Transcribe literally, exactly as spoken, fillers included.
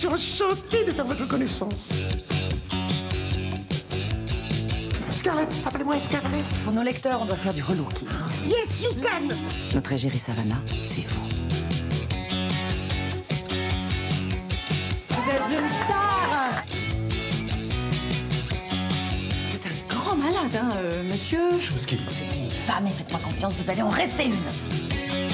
suis enchanté de faire votre connaissance. Scarlett, appelez-moi Scarlett. Pour nos lecteurs, on doit faire du relooking. Yes, you can. Notre égérie Savannah, c'est vous. Vous êtes une star. C'est un grand malade, hein, euh, monsieur. Chose qui... Vous êtes une femme et faites-moi confiance, vous allez en rester une.